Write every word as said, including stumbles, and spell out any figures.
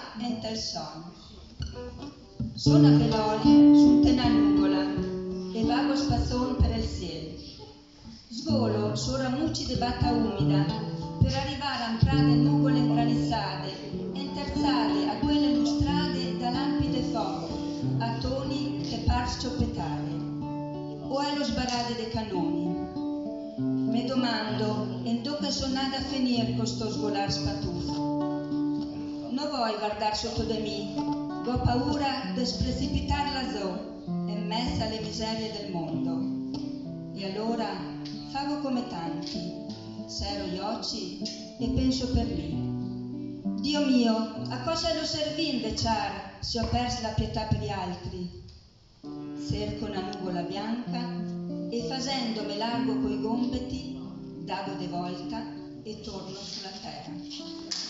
enta il sonno. Sono a Peloli su una nuvola e vago spazzon per il cielo. Svolo su ramucci di batta umida per arrivare a entrare nuvole ingranizzate e interzate a quelle lustrate da lampi di fuoco, a toni che par scioppetare, o è lo sbarare dei cannoni. Mi domando, in dove sono nata a finire con sto svolar spatufo? Non vuoi guardare sotto di me, ho paura di sprecipitar lassù, in mezzo alle miserie del mondo. E allora favo come tanti, sero gli occhi e penso per lì. Dio mio, a cosa lo servì inveciar se ho perso la pietà per gli altri? Cerco una nuvola bianca e facendomi largo coi gombeti, dago de volta e torno sulla terra.